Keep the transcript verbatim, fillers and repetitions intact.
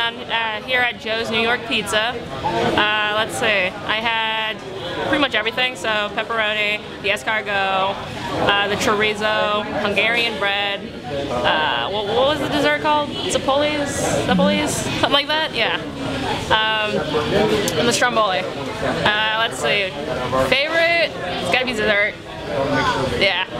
on uh, here at Joe's New York Pizza. Uh, let's see, I had pretty much everything. So pepperoni, the escargot, uh, the chorizo, Hungarian bread. Uh, what, what was the dessert called? Zapolis? Zapolis? Something like that? Yeah. Um, and the stromboli. Uh, let's see. Favorite? It's gotta be dessert. Yeah.